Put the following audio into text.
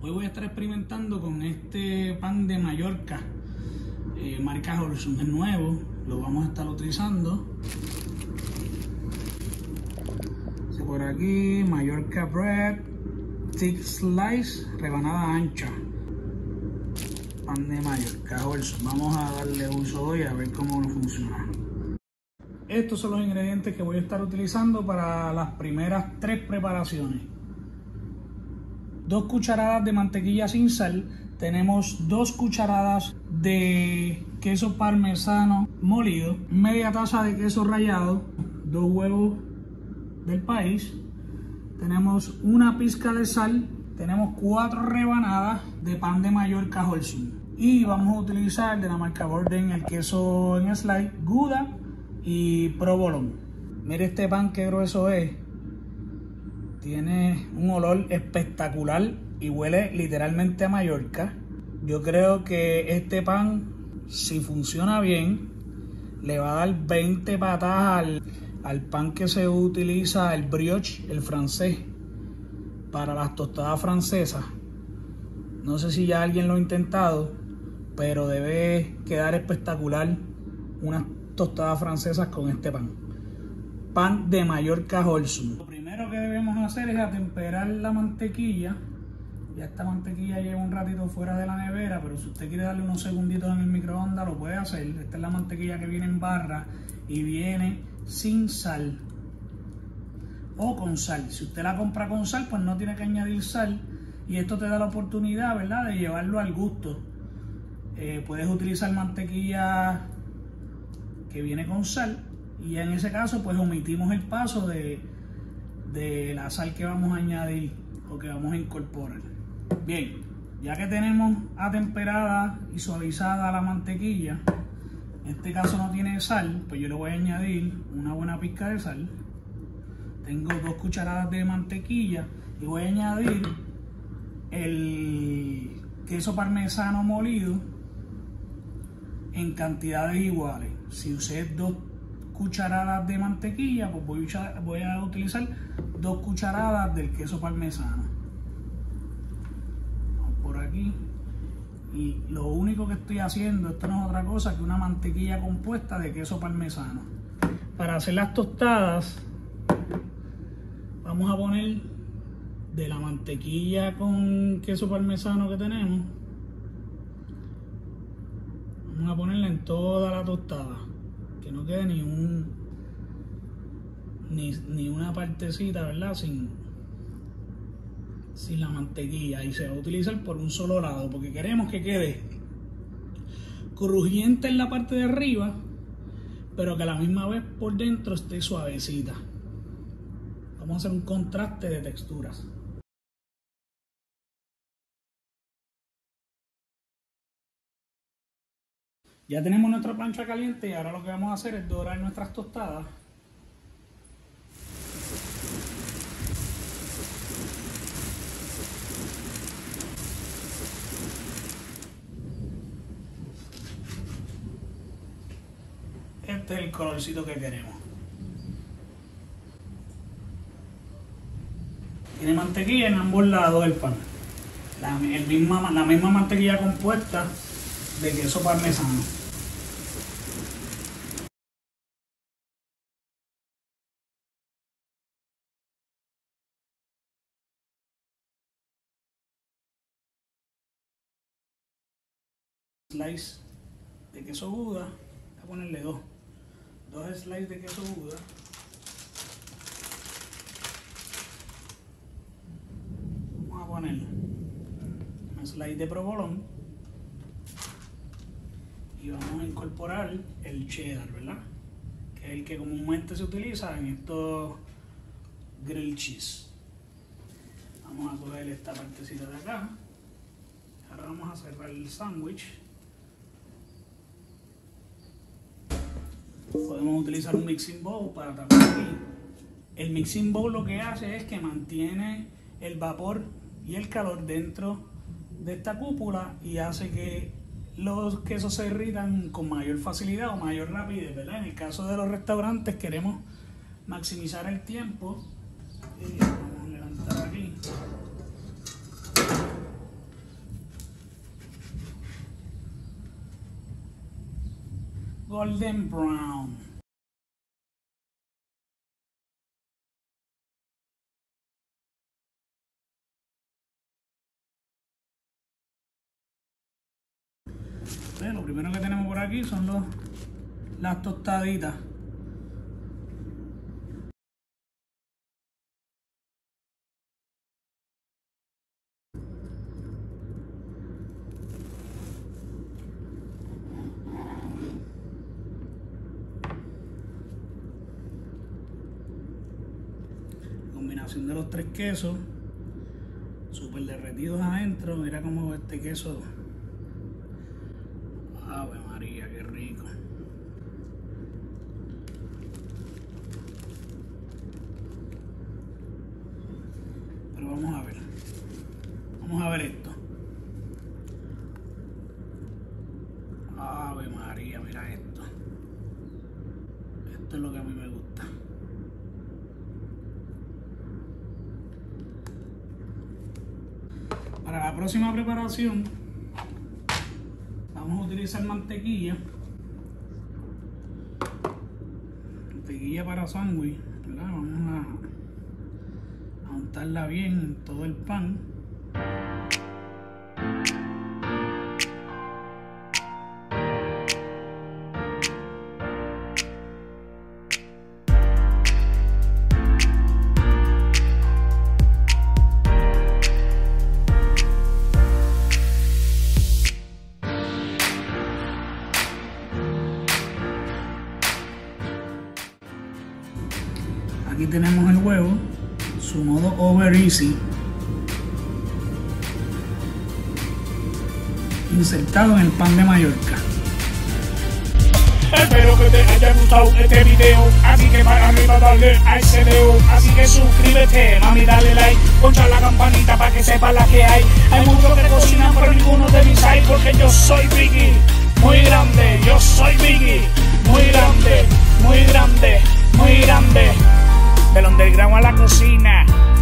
Hoy voy a estar experimentando con este pan de Mallorca, marca Holzum, es nuevo, lo vamos a estar utilizando. Por aquí, Mallorca Bread, Thick Slice, rebanada ancha. Pan de Mallorca Holzum. Vamos a darle uso hoy a ver cómo funciona. Estos son los ingredientes que voy a estar utilizando para las primeras 3 preparaciones. 2 cucharadas de mantequilla sin sal. Tenemos 2 cucharadas de queso parmesano molido, media taza de queso rallado, 2 huevos del país, tenemos una pizca de sal, tenemos 4 rebanadas de pan de Mallorca Holzum y vamos a utilizar de la marca Borden el queso en slice, Gouda y provolone. Mire este pan que grueso es, tiene un olor espectacular y huele literalmente a Mallorca. Yo creo que este pan, si funciona bien, le va a dar 20 patadas al pan que se utiliza, el brioche, el francés, para las tostadas francesas. No sé si ya alguien lo ha intentado, pero debe quedar espectacular unas tostadas francesas con este pan. Pan de Mallorca Holzum. Lo primero que debemos hacer es atemperar la mantequilla. Ya esta mantequilla lleva un ratito fuera de la nevera, pero si usted quiere darle unos segunditos en el microondas lo puede hacer. Esta es la mantequilla que viene en barra y viene sin sal o con sal. Si usted la compra con sal, pues no tiene que añadir sal y esto te da la oportunidad, ¿verdad?, de llevarlo al gusto. Puedes utilizar mantequilla que viene con sal y en ese caso pues omitimos el paso de la sal que vamos a añadir o que vamos a incorporar. Bien, ya que tenemos atemperada y suavizada la mantequilla, en este caso no tiene sal, pues yo le voy a añadir una buena pizca de sal. Tengo 2 cucharadas de mantequilla y voy a añadir el queso parmesano molido en cantidades iguales. Si usé 2 cucharadas de mantequilla, pues voy a utilizar 2 cucharadas del queso parmesano. Vamos por aquí. Y lo único que estoy haciendo, esto no es otra cosa que una mantequilla compuesta de queso parmesano. Para hacer las tostadas, vamos a poner de la mantequilla con queso parmesano que tenemos, vamos a ponerla en toda la tostada, que no quede ni una partecita, ¿verdad?, sin la mantequilla, y se va a utilizar por un solo lado porque queremos que quede crujiente en la parte de arriba, pero que a la misma vez por dentro esté suavecita. Vamos a hacer un contraste de texturas. Ya tenemos nuestra plancha caliente y ahora lo que vamos a hacer es dorar nuestras tostadas. Este es el colorcito que queremos. Tiene mantequilla en ambos lados del pan. La misma mantequilla compuesta de queso parmesano. Slice de queso Gouda. Voy a ponerle 2 slices de queso Gouda. Vamos a poner un slice de provolone y vamos a incorporar el cheddar, ¿verdad?, que es el que comúnmente se utiliza en estos grilled cheese. Vamos a coger esta partecita de acá. Ahora vamos a cerrar el sándwich. Podemos utilizar un mixing bowl para tapar aquí. El mixing bowl lo que hace es que mantiene el vapor y el calor dentro de esta cúpula y hace que los quesos se derritan con mayor facilidad o mayor rapidez, ¿verdad? En el caso de los restaurantes queremos maximizar el tiempo. Vamos a levantar aquí. golden brown. Entonces, lo primero que tenemos por aquí son las tostaditas. Combinación de los tres quesos, súper derretidos adentro. Mira cómo este queso, ave María, qué rico. Pero vamos a ver esto. Ave María, mira esto. Esto es lo que a mí me gusta. Para la próxima preparación vamos a utilizar mantequilla para sándwich, ¿verdad? Vamos a untarla bien en todo el pan. Aquí tenemos el huevo, su modo over easy, insertado en el pan de Mallorca. Espero que te haya gustado este video, así que para arriba dale a ese dedo, así que suscríbete, mami, dale like, poncha la campanita para que sepas la que hay. Hay muchos que cocinan pero ninguno de mis hay, porque yo soy Biggie, muy grande, yo soy Biggie, muy grande, muy grande, muy grande. Del underground a la cocina,